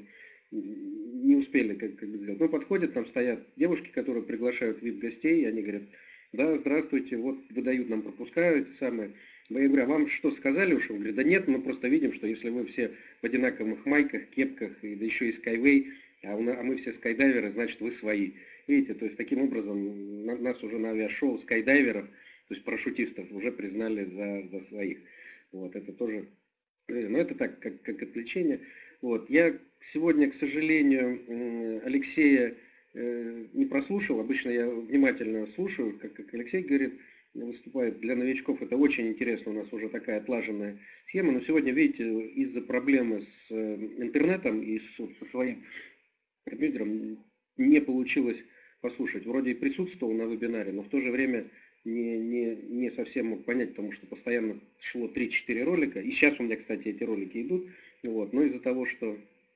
не успели как, как бы сделать. Ну, подходят, там стоят девушки, которые приглашают вип гостей, и они говорят: да, здравствуйте, вот выдают нам пропуска, эти самые. Я говорю: а вам что, сказали уж? Он говорит: да нет, мы просто видим, что если вы все в одинаковых майках, кепках, и да еще и Skyway, а, у, а мы все скайдайверы, значит вы свои. Видите, то есть таким образом на, нас уже на авиашоу скайдайверов, то есть парашютистов, уже признали за, за своих. Вот, это тоже, ну это так, как, как отвлечение. Вот. Я сегодня, к сожалению, Алексея не прослушал. Обычно я внимательно слушаю, как, как Алексей говорит, выступает. Для новичков это очень интересно, у нас уже такая отлаженная схема. Но сегодня, видите, из-за проблемы с интернетом и с, со своим компьютером не получилось послушать. Вроде и присутствовал на вебинаре, но в то же время не, не, не совсем мог понять, потому что постоянно шло три-четыре ролика. И сейчас у меня, кстати, эти ролики идут. Вот. Но из-за того, что...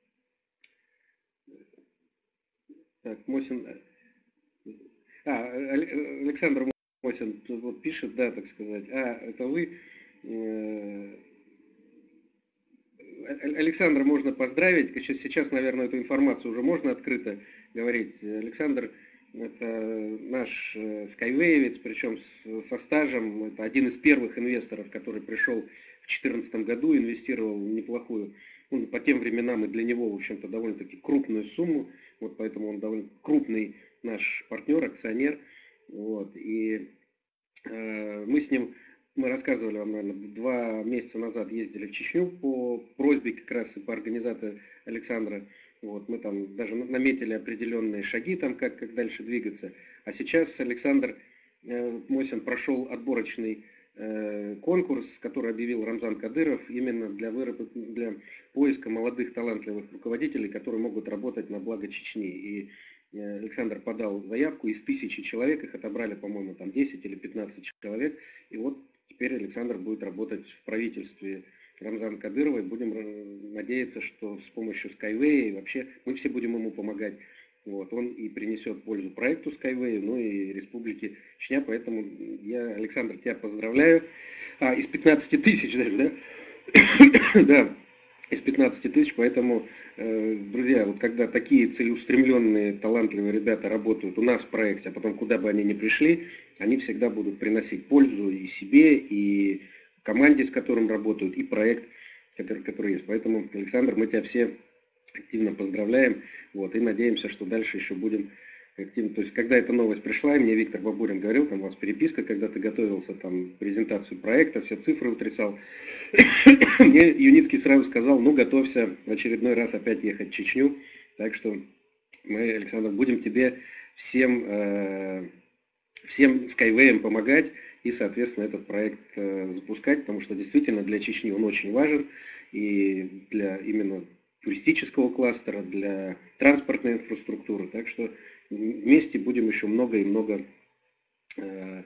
Так, Мосин... А, Александр Мосин вот пишет, да, так сказать. А, это вы... Александра можно поздравить. Сейчас, сейчас, наверное, эту информацию уже можно открыто говорить. Александр — это наш скайвеевец, причем с, со стажем. Это один из первых инвесторов, который пришел в две тысячи четырнадцатом году, инвестировал неплохую, ну, по тем временам и для него, в общем-то, довольно-таки крупную сумму. Вот поэтому он довольно крупный наш партнер, акционер. Вот. И э, мы с ним... Мы рассказывали вам, наверное, два месяца назад ездили в Чечню по просьбе как раз и по организации Александра. Вот, мы там даже наметили определенные шаги, там, как, как дальше двигаться. А сейчас Александр э, Мосин прошел отборочный э, конкурс, который объявил Рамзан Кадыров, именно для, выработ... для поиска молодых талантливых руководителей, которые могут работать на благо Чечни. И э, Александр подал заявку, из тысячи человек их отобрали, по-моему, там десять или пятнадцать человек. И вот теперь Александр будет работать в правительстве Рамзана Кадырова, и будем надеяться, что с помощью Skyway вообще мы все будем ему помогать. Вот, он и принесет пользу проекту Skyway, ну и Республике Чечня, поэтому я, Александр, тебя поздравляю. А, из пятнадцати тысяч даже, да? Да, из пятнадцати тысяч, поэтому, друзья, вот когда такие целеустремленные, талантливые ребята работают у нас в проекте, а потом куда бы они ни пришли, они всегда будут приносить пользу и себе, и команде, с которым работают, и проект, который, который есть. Поэтому, Александр, мы тебя все активно поздравляем, вот, и надеемся, что дальше еще будем активно. То есть, когда эта новость пришла, и мне Виктор Бабурин говорил, там у вас переписка, когда ты готовился, там, презентацию проекта, все цифры утрясал, мне Юницкий сразу сказал, ну, готовься в очередной раз опять ехать в Чечню, так что мы, Александр, будем тебе всем, э, всем Skyway помогать и, соответственно, этот проект э, запускать, потому что действительно для Чечни он очень важен, и для именно туристического кластера, для транспортной инфраструктуры. Так что вместе будем еще много и много э,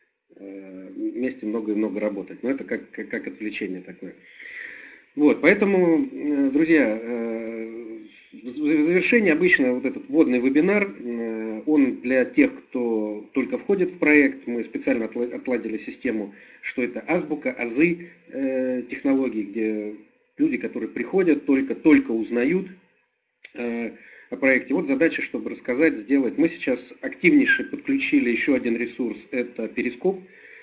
э, вместе много и много работать. Но это как, как, как отвлечение такое. Вот, поэтому, э, друзья, э, в завершении обычно вот этот вводный вебинар, э, он для тех, кто только входит в проект. Мы специально отладили систему, что это азбука, азы э, технологий, где люди, которые приходят, только-только узнают э, о проекте. Вот задача, чтобы рассказать, сделать. Мы сейчас активнейше подключили еще один ресурс, это Перископ.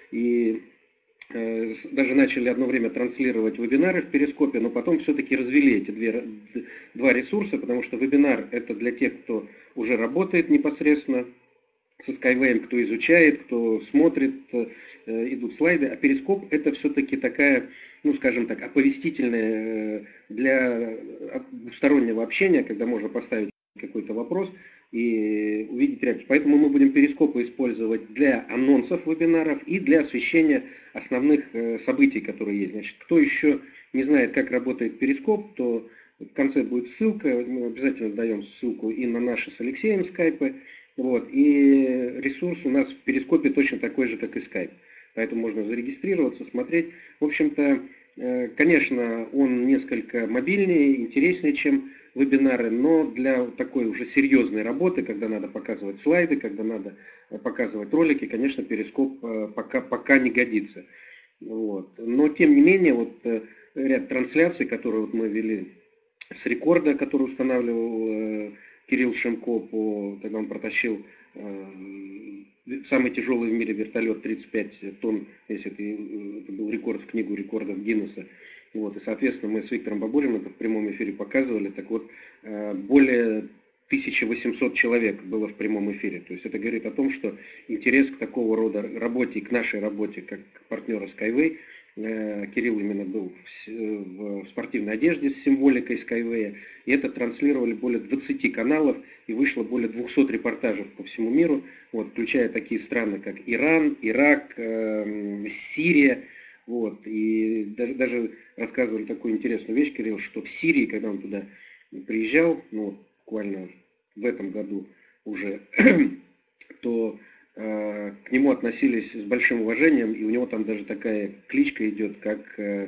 И э, даже начали одно время транслировать вебинары в Перископе, но потом все-таки развели эти две, два ресурса, потому что вебинар это для тех, кто уже работает непосредственно со Skyway, кто изучает, кто смотрит, э, идут слайды, а Перископ это все-таки такая, ну скажем так, оповестительная для двустороннего общения, когда можно поставить какой-то вопрос и увидеть реакцию. Поэтому мы будем Перископы использовать для анонсов вебинаров и для освещения основных э, событий, которые есть. Значит, кто еще не знает, как работает Перископ, то в конце будет ссылка, мы обязательно даем ссылку и на наши с Алексеем скайпы. Вот, и ресурс у нас в Перископе точно такой же, как и Skype. Поэтому можно зарегистрироваться, смотреть. В общем-то, конечно, он несколько мобильнее, интереснее, чем вебинары, но для такой уже серьезной работы, когда надо показывать слайды, когда надо показывать ролики, конечно, Перископ пока, пока не годится. Вот. Но, тем не менее, вот ряд трансляций, которые вот мы вели с рекорда, который устанавливал Кирилл Шемко, по, когда он протащил э, самый тяжелый в мире вертолет, тридцать пять тонн, если это, это был рекорд в книгу рекордов Гиннесса. Вот, и, соответственно, мы с Виктором Бабуриным это в прямом эфире показывали. Так вот, э, более тысяча восемьсот человек было в прямом эфире. То есть это говорит о том, что интерес к такого рода работе и к нашей работе, как партнера Skyway, Кирилл именно был в спортивной одежде с символикой Skyway, и это транслировали более двадцати каналов, и вышло более двухсот репортажей по всему миру, вот, включая такие страны, как Иран, Ирак, э, Сирия. Вот, и даже, даже рассказывали такую интересную вещь, Кирилл, что в Сирии, когда он туда приезжал, ну, буквально в этом году уже, то к нему относились с большим уважением, и у него там даже такая кличка идет, как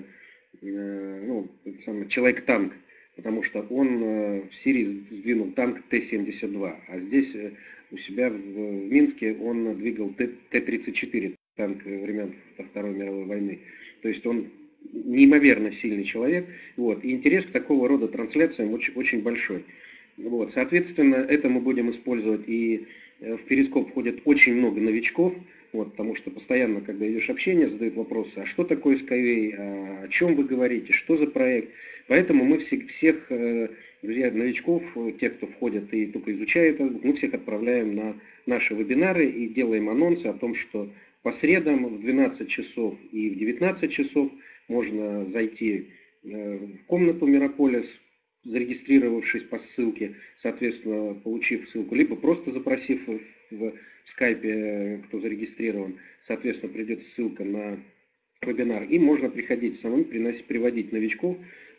ну, Человек-танк, потому что он в Сирии сдвинул танк Т семьдесят два, а здесь у себя в Минске он двигал Т тридцать четыре, танк времен Второй мировой войны. То есть он неимоверно сильный человек, вот, и интерес к такого рода трансляциям очень, очень большой. Вот, соответственно, это мы будем использовать, и в Перископ входит очень много новичков, вот, потому что постоянно, когда идешь общение, задают вопросы, а что такое Skyway, а о чем вы говорите, что за проект. Поэтому мы всех, всех друзья, новичков, тех, кто входит и только изучает, мы всех отправляем на наши вебинары и делаем анонсы о том, что по средам в двенадцать часов и в девятнадцать часов можно зайти в комнату Мирополис, зарегистрировавшись по ссылке, соответственно, получив ссылку, либо просто запросив в скайпе, кто зарегистрирован, соответственно, придет ссылка на вебинар, и можно приходить самому, приносить, приводить новичков,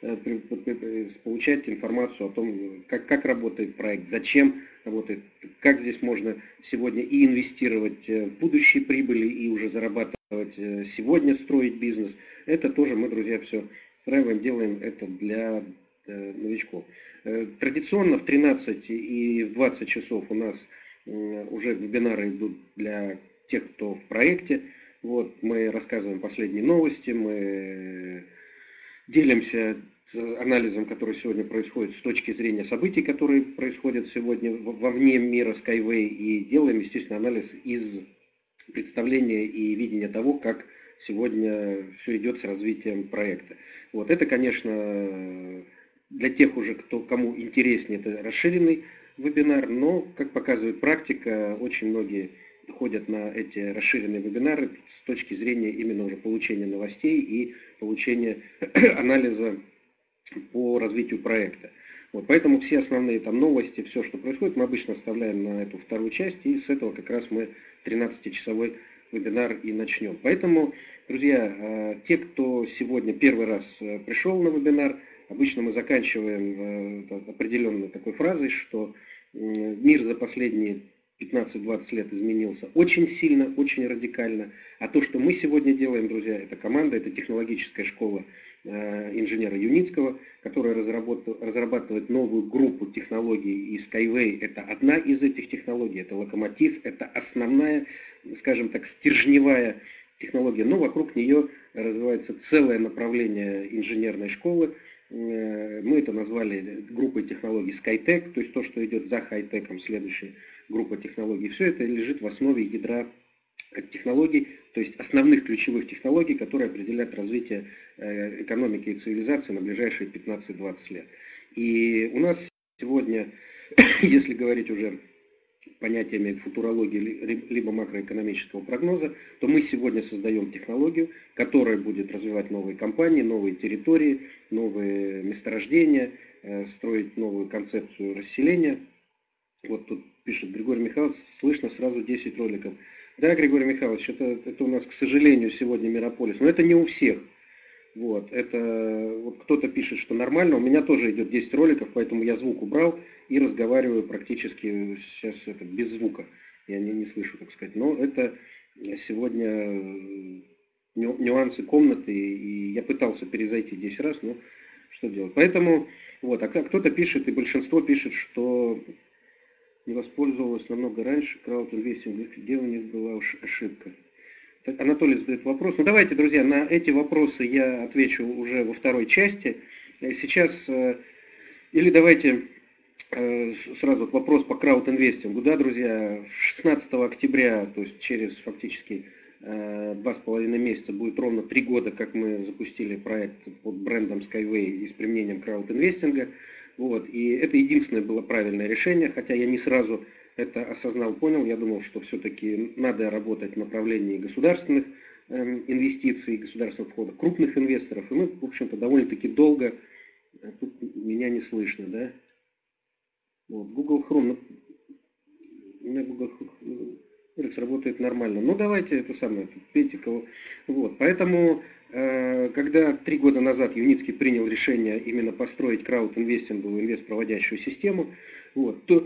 получать информацию о том, как, как работает проект, зачем работает, как здесь можно сегодня и инвестировать в будущие прибыли, и уже зарабатывать сегодня, строить бизнес. Это тоже мы, друзья, все устраиваем, делаем это для новичков. Традиционно в тринадцать и в двадцать часов у нас уже вебинары идут для тех, кто в проекте. Вот, мы рассказываем последние новости, мы делимся анализом, который сегодня происходит с точки зрения событий, которые происходят сегодня вовне мира Skyway, и делаем, естественно, анализ из представления и видения того, как сегодня все идет с развитием проекта. Вот это, конечно, для тех уже, кто, кому интереснее, это расширенный вебинар, но, как показывает практика, очень многие ходят на эти расширенные вебинары с точки зрения именно уже получения новостей и получения анализа по развитию проекта. Вот, поэтому все основные там новости, все, что происходит, мы обычно оставляем на эту вторую часть, и с этого как раз мы тринадцатичасовой вебинар и начнем. Поэтому, друзья, те, кто сегодня первый раз пришел на вебинар, обычно мы заканчиваем определенной такой фразой, что мир за последние пятнадцать-двадцать лет изменился очень сильно, очень радикально. А то, что мы сегодня делаем, друзья, это команда, это технологическая школа э, инженера Юницкого, которая разрабатывает новую группу технологий, и Skyway это одна из этих технологий, это локомотив, это основная, скажем так, стержневая технология, но вокруг нее развивается целое направление инженерной школы. Мы это назвали группой технологий SkyTech, то есть то, что идет за хай-теком, следующая группа технологий. Все это лежит в основе ядра технологий, то есть основных ключевых технологий, которые определяют развитие экономики и цивилизации на ближайшие пятнадцать-двадцать лет. И у нас сегодня, если говорить уже понятиями футурологии либо макроэкономического прогноза, то мы сегодня создаем технологию, которая будет развивать новые компании, новые территории, новые месторождения, строить новую концепцию расселения. Вот тут пишет Григорий Михайлович, слышно сразу десять роликов. Да, Григорий Михайлович, это, это у нас, к сожалению, сегодня Мирополис, но это не у всех. Вот, это вот кто-то пишет, что нормально, у меня тоже идет десять роликов, поэтому я звук убрал и разговариваю практически сейчас это, без звука. Я не, не слышу, так сказать. Но это сегодня нюансы комнаты, и я пытался перезайти десять раз, но что делать. Поэтому, вот, а кто-то пишет, и большинство пишет, что не воспользовалась намного раньше краудинвестинг, где у них была ошибка. Анатолий задает вопрос. Ну давайте, друзья, на эти вопросы я отвечу уже во второй части. Сейчас, или давайте сразу вопрос по краудинвестингу. Да, друзья, шестнадцатого октября, то есть через фактически два с половиной месяца будет ровно три года, как мы запустили проект под брендом Skyway и с применением краудинвестинга. Вот. И это единственное было правильное решение, хотя я не сразу это осознал, понял. Я думал, что все-таки надо работать в направлении государственных э, инвестиций, государственного входа, крупных инвесторов. И мы, в общем-то, довольно-таки долго... Тут меня не слышно, да? Вот. Google Chrome... У меня Google Chrome работает нормально. Ну, давайте это самое, Петикова. Вот. Поэтому, э, когда три года назад Юницкий принял решение именно построить краудинвестинговую инвестпроводящую систему, вот, то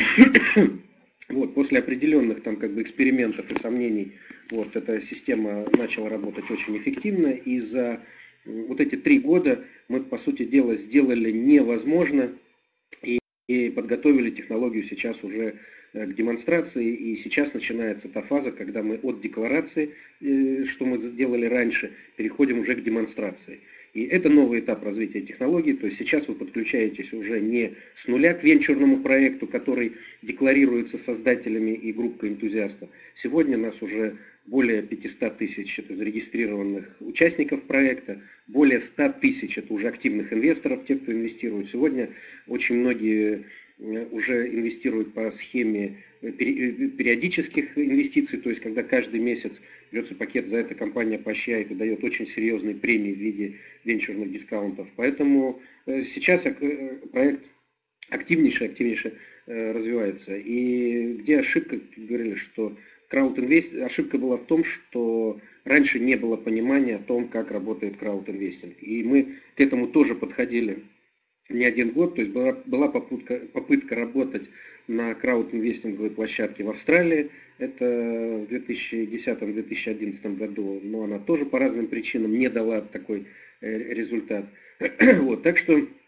вот, после определенных там как бы экспериментов и сомнений вот, эта система начала работать очень эффективно, и за вот эти три года мы, по сути дела, сделали невозможно и, и подготовили технологию сейчас уже к демонстрации, и сейчас начинается та фаза, когда мы от декларации, что мы делали раньше, переходим уже к демонстрации. И это новый этап развития технологий, то есть сейчас вы подключаетесь уже не с нуля к венчурному проекту, который декларируется создателями и группой энтузиастов. Сегодня нас уже более пятьсот тысяч это зарегистрированных участников проекта, более ста тысяч это уже активных инвесторов, те, кто инвестирует. Сегодня очень многие уже инвестируют по схеме периодических инвестиций, то есть когда каждый месяц берется пакет, за это компания поощряет и дает очень серьезные премии в виде венчурных дискаунтов. Поэтому сейчас проект активнейше, активнейше развивается. И где ошибка, как говорили, что краудинвест... ошибка была в том, что раньше не было понимания о том, как работает краудинвестинг. И мы к этому тоже подходили не один год, то есть была, была попытка, попытка работать на краудинвестинговой площадке в Австралии, это в две тысячи десятом — две тысячи одиннадцатом году, но она тоже по разным причинам не дала такой результат. Вот, так что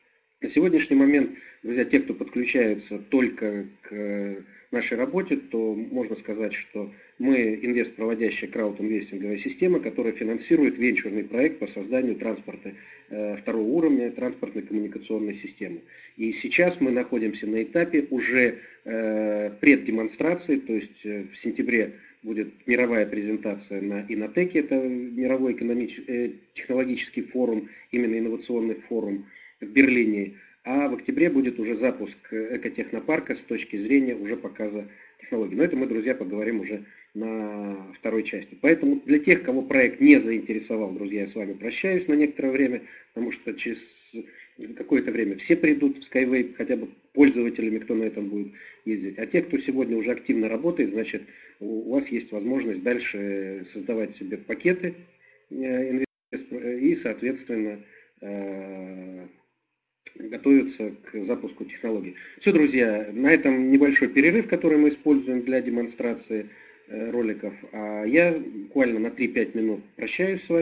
На сегодняшний момент, друзья, те, кто подключается только к нашей работе, то можно сказать, что мы инвест-проводящая краудинвестинговая система, которая финансирует венчурный проект по созданию транспорта э, второго уровня, транспортной коммуникационной системы. И сейчас мы находимся на этапе уже э, преддемонстрации, то есть э, в сентябре будет мировая презентация на Инотеке, это мировой экономический, технологический форум, именно инновационный форум в Берлине, а в октябре будет уже запуск экотехнопарка с точки зрения уже показа технологий. Но это мы, друзья, поговорим уже на второй части. Поэтому для тех, кого проект не заинтересовал, друзья, я с вами прощаюсь на некоторое время, потому что через какое-то время все придут в Skyway, хотя бы пользователями, кто на этом будет ездить. А те, кто сегодня уже активно работает, значит, у вас есть возможность дальше создавать себе пакеты и, соответственно, готовиться к запуску технологий. Все, друзья, на этом небольшой перерыв, который мы используем для демонстрации роликов. А я буквально на три-пять минут прощаюсь с вами.